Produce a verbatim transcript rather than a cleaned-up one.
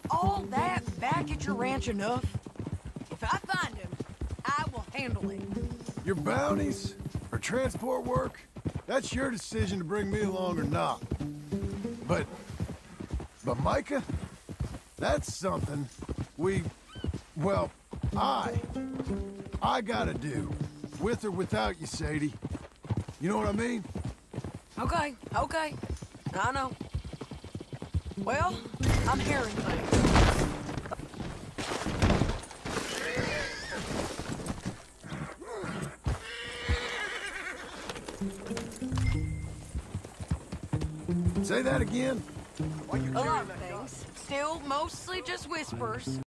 all that back at your ranch enough? If I find him, I will handle it. Your bounties or transport work, that's your decision to bring me along or not. But, but Micah, that's something we, well, I, I gotta do, with or without you, Sadie. You know what I mean? Okay, okay. I know. Well, I'm hearing things. Say that again? A lot of things. Still mostly just whispers.